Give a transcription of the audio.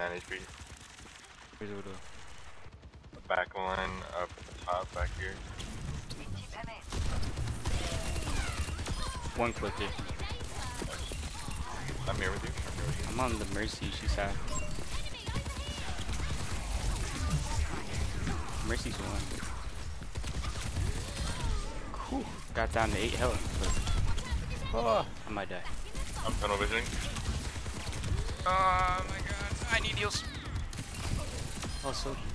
9 HP. Where's Udo? Back line up top, back here. One click here. I'm here with you. I'm on the Mercy, she's sad. Mercy's one. Whew. Got down to 8 health. Oh, I might die. I'm tunnel visioning. Oh my god, I need heals. Also,